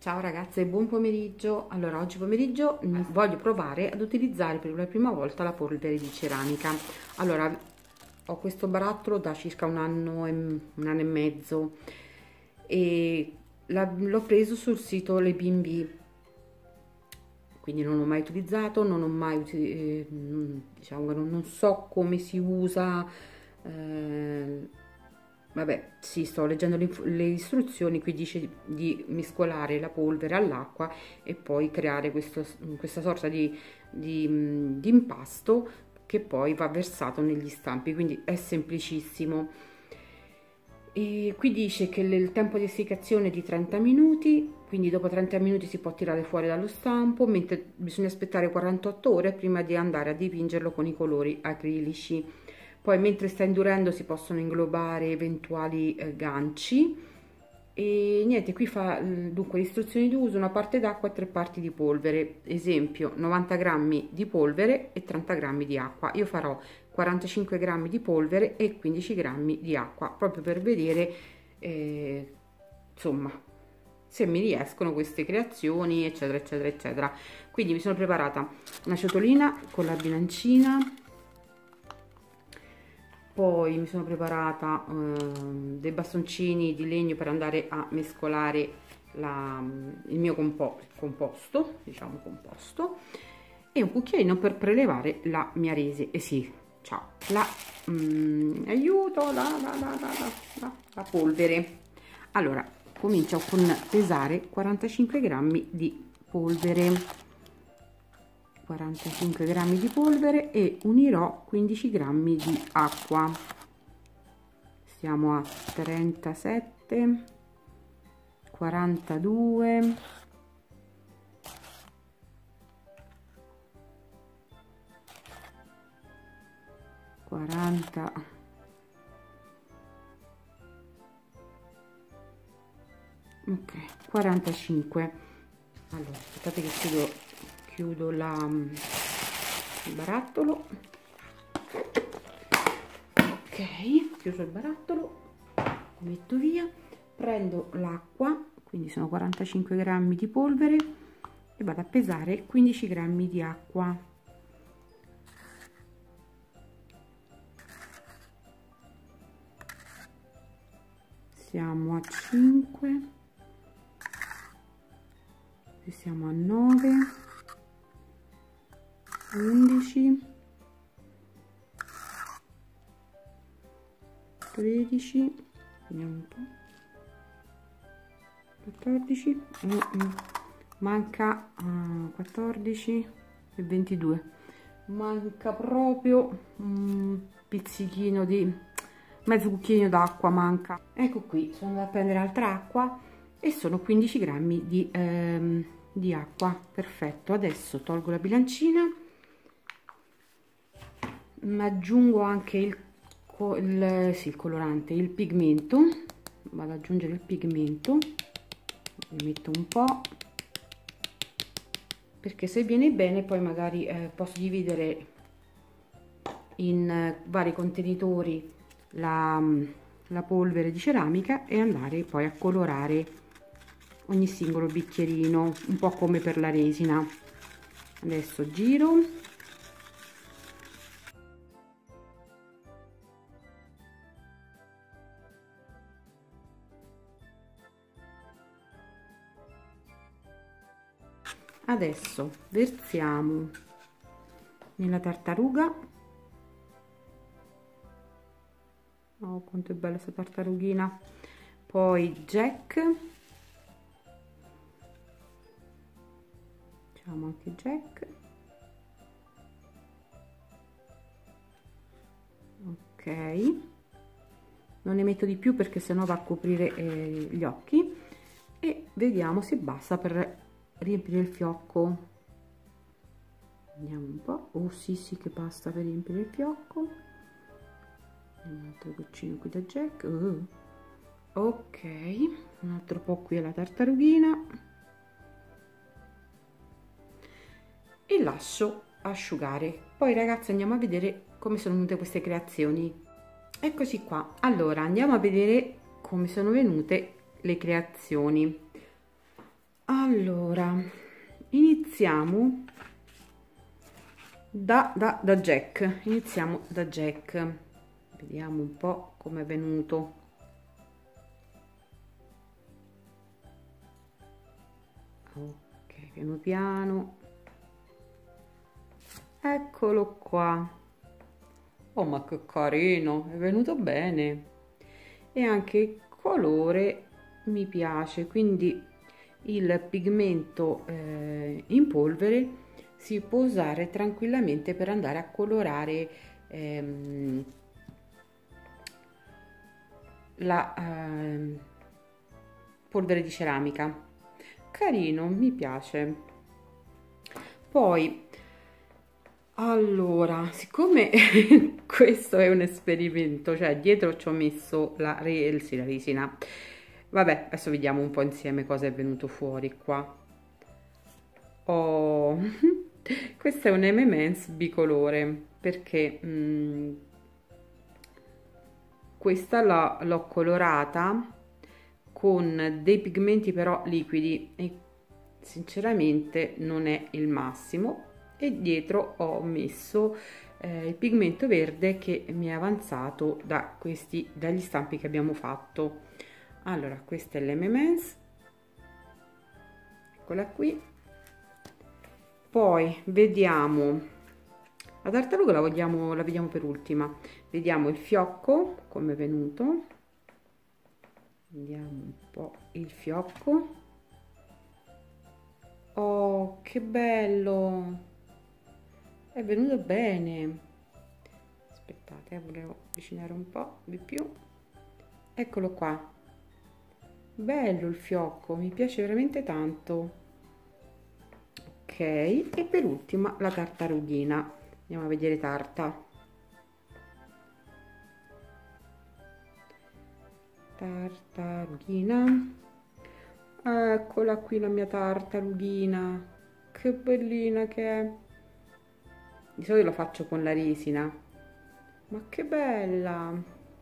Ciao ragazze, buon pomeriggio. Allora, oggi pomeriggio voglio provare ad utilizzare per la prima volta la polvere di ceramica. Allora, ho questo barattolo da circa un anno e mezzo e l'ho preso sul sito Le B&B, quindi non l'ho mai utilizzato, non ho mai diciamo, non so come si usa. Vabbè, sì, sto leggendo le istruzioni. Qui dice di mescolare la polvere all'acqua e poi creare questa sorta di impasto che poi va versato negli stampi, quindi è semplicissimo. E qui dice che il tempo di essiccazione è di 30 minuti, quindi dopo 30 minuti si può tirare fuori dallo stampo, mentre bisogna aspettare 48 ore prima di andare a dipingerlo con i colori acrilici. Poi mentre sta indurendo si possono inglobare eventuali ganci e niente, qui fa dunque le istruzioni d'uso: una parte d'acqua e 3 parti di polvere, esempio 90 grammi di polvere e 30 grammi di acqua. Io farò 45 grammi di polvere e 15 grammi di acqua, proprio per vedere insomma se mi riescono queste creazioni, eccetera eccetera eccetera. Quindi mi sono preparata una ciotolina con la bilancina. Poi mi sono preparata dei bastoncini di legno per andare a mescolare il mio composto, diciamo composto, e un cucchiaino per prelevare la mia resi. E sì, ciao, aiuto, la polvere. Allora, comincio con pesare 45 grammi di polvere. 45 grammi di polvere e unirò 15 grammi di acqua. Siamo a 37, 42, 40, ok, 45. Allora, aspettate che chiudo il barattolo. Ok, chiuso il barattolo, lo metto via, prendo l'acqua, quindi sono 45 grammi di polvere e vado a pesare 15 grammi di acqua. Siamo a 5, siamo a 9, 11, 13, vediamo un po', 14, manca 14 e 22, manca proprio un pizzichino di mezzo cucchiaino d'acqua, manca. Ecco qui, sono andata a prendere altra acqua e sono 15 grammi di acqua. Perfetto. Adesso tolgo la bilancina, ma aggiungo anche il colorante, il pigmento. Vado ad aggiungere il pigmento, ne metto un po', perché se viene bene poi magari posso dividere in vari contenitori la polvere di ceramica e andare poi a colorare ogni singolo bicchierino, un po' come per la resina. Adesso giro. Adesso versiamo nella tartaruga. Oh, quanto è bella questa tartarughina. Poi Jack, facciamo anche Jack. Ok, non ne metto di più perché sennò va a coprire gli occhi, e vediamo se basta per riempire il fiocco. Vediamo un po'. Oh sì, che basta per riempire il fiocco. Un altro goccino qui da Jack. Ok, un altro po' qui alla tartarughina e lascio asciugare. Poi ragazzi, andiamo a vedere come sono venute queste creazioni. Eccoci qua. Allora, andiamo a vedere come sono venute le creazioni. Allora, iniziamo da Jack. Iniziamo da Jack. Vediamo un po' come è venuto. Ok, piano piano. Eccolo qua. Oh, ma che carino, è venuto bene. E anche il colore mi piace, quindi il pigmento in polvere si può usare tranquillamente per andare a colorare la polvere di ceramica. Carino, mi piace. Poi allora, siccome questo è un esperimento, cioè dietro ci ho messo la resina. Vabbè, adesso vediamo un po' insieme cosa è venuto fuori qua. Oh, questo è un M&M's bicolore, perché questa l'ho colorata con dei pigmenti però liquidi e sinceramente non è il massimo. E dietro ho messo il pigmento verde che mi è avanzato dagli stampi che abbiamo fatto. Allora, questa è l'M&M's, eccola qui. Poi vediamo la tartaruga, la vediamo per ultima. Vediamo il fiocco come è venuto. Vediamo un po' il fiocco. Oh, che bello! È venuto bene. Aspettate, volevo avvicinare un po' di più. Eccolo qua. Bello il fiocco, mi piace veramente tanto. Ok, e per ultima la tartarughina. Andiamo a vedere tarta. Tartarughina. Eccola qui la mia tartarughina. Che bellina che è. Di solito lo faccio con la resina, ma che bella!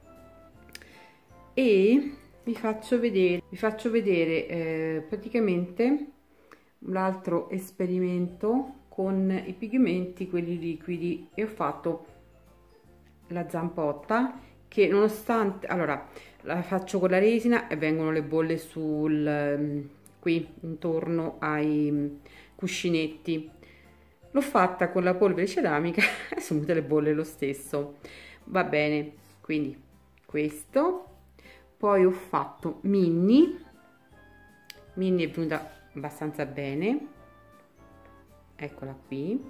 E vi faccio vedere praticamente l'altro esperimento con i pigmenti, quelli liquidi, e ho fatto la zampotta che, nonostante, allora la faccio con la resina e vengono le bolle qui intorno ai cuscinetti. L'ho fatta con la polvere ceramica e sono venute le bolle lo stesso. Va bene, quindi questo. Poi ho fatto Minnie è venuta abbastanza bene. Eccola qui.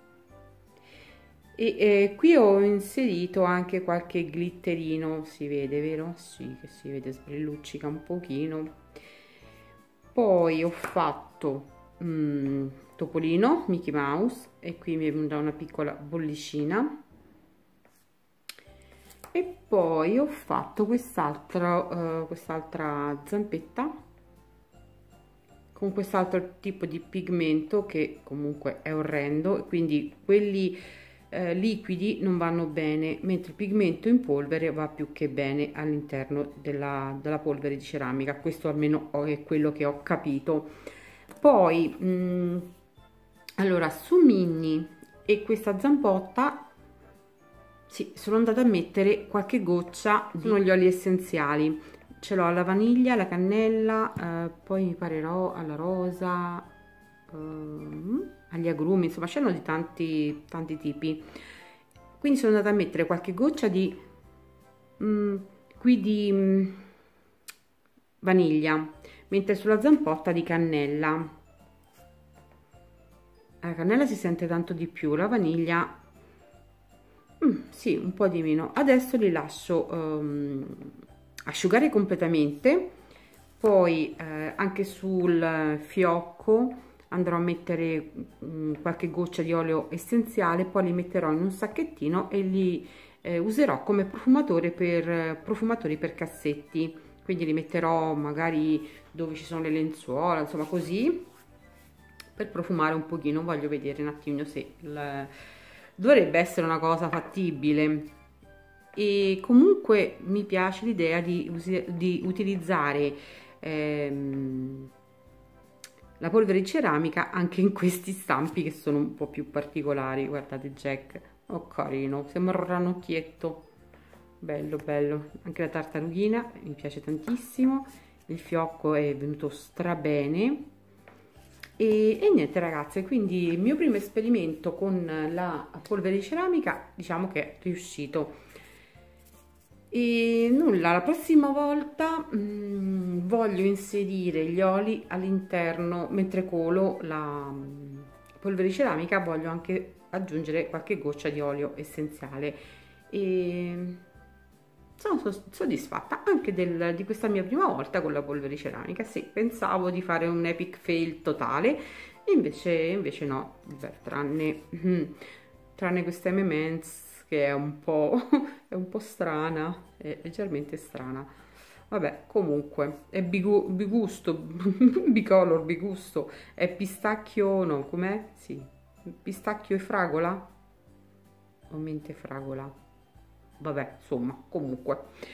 E qui ho inserito anche qualche glitterino, si vede, vero? Sì, che si vede, sbrilluccica un pochino. Poi ho fatto Topolino, Mickey Mouse, e qui mi è venuta una piccola bollicina. E poi ho fatto quest'altra zampetta con quest'altro tipo di pigmento che comunque è orrendo, quindi quelli liquidi non vanno bene, mentre il pigmento in polvere va più che bene all'interno della polvere di ceramica. Questo almeno è quello che ho capito. Poi allora, su Minnie e questa zampotta sì, sono andata a mettere qualche goccia di gli oli essenziali. Ce l'ho alla vaniglia, alla cannella, poi mi pare alla rosa, agli agrumi, insomma c'erano di tanti tipi. Quindi sono andata a mettere qualche goccia di vaniglia, mentre sulla zampotta di cannella. La cannella si sente tanto di più, la vaniglia sì, un po' di meno. Adesso li lascio asciugare completamente. Poi anche sul fiocco andrò a mettere qualche goccia di olio essenziale, poi li metterò in un sacchettino e li userò come profumatori per cassetti. Quindi li metterò magari dove ci sono le lenzuola, insomma così, per profumare un pochino. Voglio vedere un attimino se dovrebbe essere una cosa fattibile. E comunque mi piace l'idea di utilizzare la polvere di ceramica anche in questi stampi che sono un po' più particolari. Guardate Jack, oh carino, sembra un ranocchietto, bello bello. Anche la tartarughina mi piace tantissimo, il fiocco è venuto strabene. E niente ragazze, quindi il mio primo esperimento con la polvere di ceramica diciamo che è riuscito. E nulla, la prossima volta voglio inserire gli oli all'interno, mentre colo la polvere di ceramica voglio anche aggiungere qualche goccia di olio essenziale. E sono soddisfatta anche di questa mia prima volta con la polvere di ceramica. Sì, pensavo di fare un epic fail totale, invece no, beh, tranne questa M&M's che è un po', è un po' strana, è leggermente strana. Vabbè, comunque, è bigusto, bicolor, bigusto, è pistacchio, no, com'è? Sì, pistacchio e fragola? O mente fragola? Vabbè, insomma, comunque.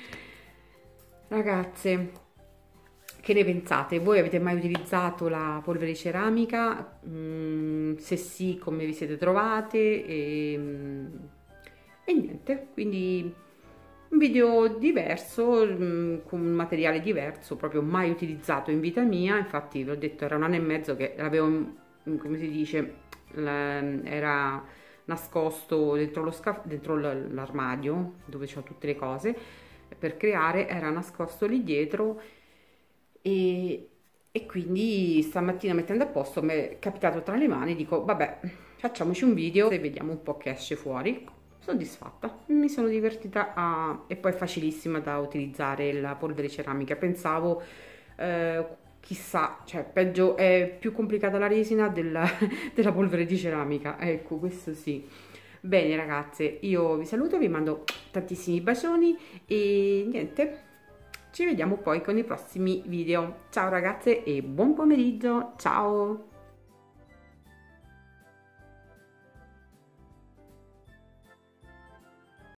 Ragazze, che ne pensate? Voi avete mai utilizzato la polvere di ceramica? Se sì, come vi siete trovate? E niente, quindi un video diverso, con un materiale diverso, proprio mai utilizzato in vita mia. Infatti, vi ho detto, era un anno e mezzo che l'avevo, come si dice, era nascosto dentro l'armadio dove ho tutte le cose per creare, era nascosto lì dietro e quindi stamattina mettendo a posto mi è capitato tra le mani, dico vabbè, facciamoci un video e vediamo un po' che esce fuori. Soddisfatta, mi sono divertita e poi è facilissima da utilizzare la polvere ceramica. Pensavo chissà, cioè peggio, è più complicata la resina della polvere di ceramica, ecco, questo sì. Bene ragazze, io vi saluto, vi mando tantissimi bacioni e niente, ci vediamo poi con i prossimi video. Ciao ragazze e buon pomeriggio, ciao!